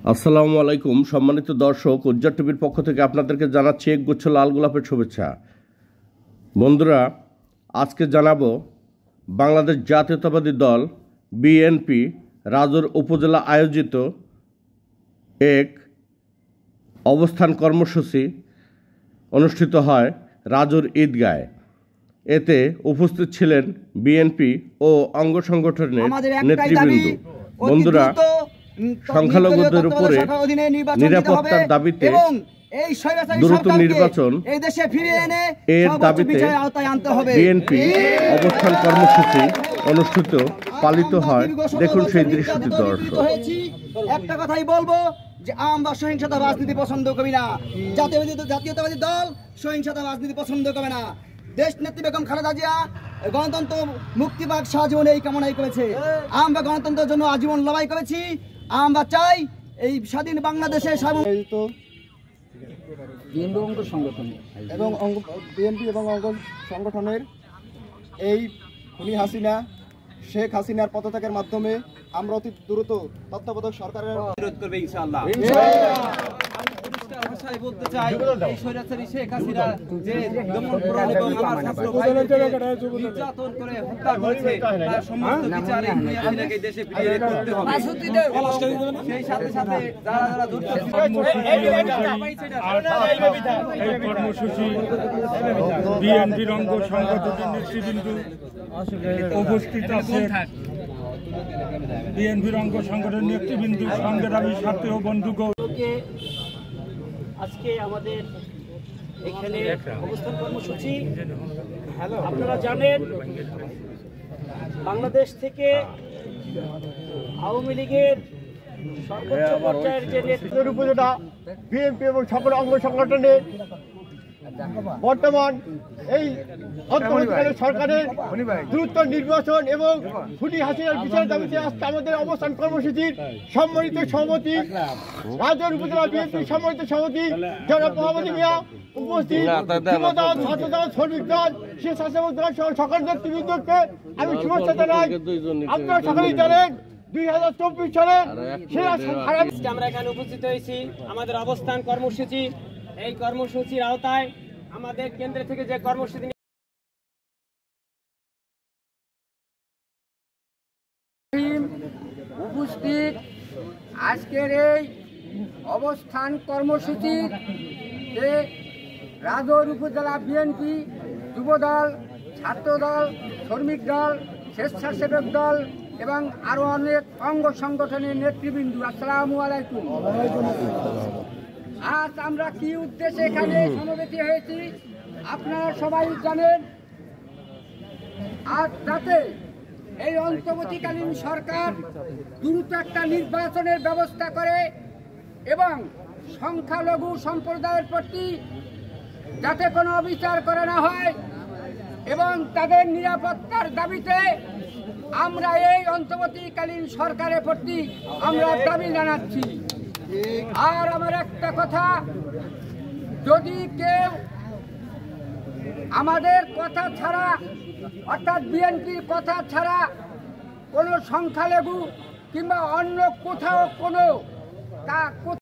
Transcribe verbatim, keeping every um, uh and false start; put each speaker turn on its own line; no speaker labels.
আসসালামু আলাইকুম সম্মানিত দর্শক, উজ্জ্বল টিভির পক্ষ থেকে আপনাদেরকে জানাচ্ছি এক গুচ্ছ লাল গোলাপের শুভেচ্ছা। বন্ধুরা, আজকে জানাবো বাংলাদেশ জাতীয়তাবাদী দল বিএনপি রাজুর উপজেলা আয়োজিত এক অবস্থান কর্মসূচি অনুষ্ঠিত হয় রাজুর ঈদগায়। এতে উপস্থিত ছিলেন বিএনপি ও অঙ্গ সংগঠনের নেতৃবৃন্দ। বন্ধুরা, সংখ্যালঘুদের উপরে নিরাপত্তার দাবিতে দ্রুত নির্বাচন এর দাবিতে বিএনপি অবস্থান কর্মসূচি অনুষ্ঠিত পালিত হয়। দেখুন সেই দৃশ্যটি দর্শক।
একটা কথাই বলবো যে আমরা সহিংসতা রাজনীতি পছন্দ করি না। জাতীয়বাদী জাতীয়তাবাদী দল সহিংসতা রাজনীতি পছন্দ করে না। দেশ নেত্রী বেগম খালেদা জিয়া গণতন্ত্র মুক্তি পাক সারাজীবন এই কামনাই করেছে। আমরা গণতন্ত্রের জন্য আজীবন লড়াই করেছি। আমরা চাই এই স্বাধীন বাংলাদেশে
এবং বিএনপি এবং অঙ্গ সংগঠনের এই খুনি হাসিনা শেখ হাসিনার পদত্যাগের মাধ্যমে আমরা অতি দ্রুত তত্ত্বাবধায়ক সরকারের বিরোধ করবে ইনশাআল্লাহ। ভাষায় বলতে চাই, এই স্বৈরাচারী শেখ হাসিনা যে দমন পীড়ন এবং আমার ছাত্র ভাইদেরকে নির্যাতন করে হত্যা করেছে, তার সমস্ত বিচার এই হাসিনাকে দেশে ফিরিয়ে করতে হবে। সেই সাথে সাথে যারা যারা জড়িত
এই কর্মসূচি বিএনপির অঙ্গ সংগঠনের নেতৃবৃন্দ উপস্থিত আছে। বিএনপির অঙ্গ সংগঠনের নেতৃবৃন্দ, সংগ্রামী সাথী ও বন্ধুগণ,
আজকে আমাদের এখানে অবস্থান কর্মসূচি, আপনারা জানেন বাংলাদেশ থেকে আওয়ামী লীগের সর্বোচ্চ পর্যায়ের যে নেতৃত্বের
উপজেলা বিএনপি এবং সকল অঙ্গ সংগঠনের বর্তমান এই অন্তর্বর্তীকালীন সরকারের দ্রুত নির্বাচন এবং খুনি হাসিনার বিচারের দাবিতে আজকে আমাদের অবস্থান কর্মসূচির সম্মানিত সভাপতি রাজুর উপজেলা বিএনপি সম্মানিত সভাপতি জনাব মোহাম্মদ মিয়া উপস্থিত, যুবদল, ছাত্রদল, শ্রমিক দল, স্বেচ্ছাসেবক দল সহ সকল নেতৃবৃন্দকে আমি শুভেচ্ছা জানাই। আপনারা সকলেই জানেন দুই হাজার চব্বিশ সালে
আমরা এখানে উপস্থিত হয়েছি আমাদের অবস্থান কর্মসূচি। এই কর্মসূচির আওতায় আমাদের কেন্দ্র থেকে যে কর্মসূচি
উপস্থিত আজকের এই অবস্থান কর্মসূচিতে রাজুর উপজেলা বিএনপি, যুবদল, ছাত্রদল, শ্রমিক দল, স্বেচ্ছাসেবক দল এবং আরো অনেক অঙ্গ সংগঠনের নেতৃবৃন্দ, আসসালামু আলাইকুম। আজ আমরা কি উদ্দেশ্যে এখানে সমবেত হয়েছি আপনারা সবাই জানেন। আজ যাতে এই অন্তর্বর্তীকালীন সরকার দ্রুত একটা নির্বাচনের ব্যবস্থা করে এবং সংখ্যালঘু সম্প্রদায়ের প্রতি যাতে কোনো অবিচার করা না হয় এবং তাদের নিরাপত্তার দাবিতে আমরা এই অন্তর্বর্তীকালীন সরকারের প্রতি আমরা দাবি জানাচ্ছি। আর আমার একটা কথা, যদি কেউ আমাদের কথা ছাড়া অর্থাৎ বিএনপির কথা ছাড়া কোনো সংখ্যালঘু কিংবা অন্য কোথাও কোনো তা